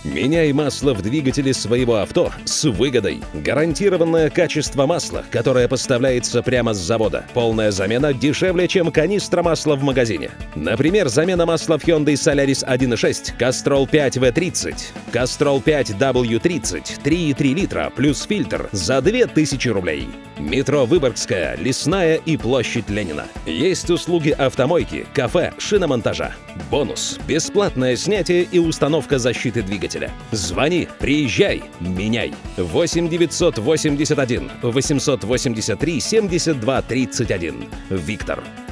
Меняй масло в двигателе своего авто с выгодой. Гарантированное качество масла, которое поставляется прямо с завода. Полная замена дешевле, чем канистра масла в магазине. Например, замена масла в Hyundai Solaris 1.6, Castrol 5 V30, Castrol 5 W30, 3,3 литра плюс фильтр за 2000 рублей. Метро Выборгская, Лесная и Площадь Ленина. Есть услуги автомойки, кафе, шиномонтажа. Бонус – бесплатное снятие и установка защиты двигателя. Звони, приезжай, меняй. 8 981 883 72 31. Виктор.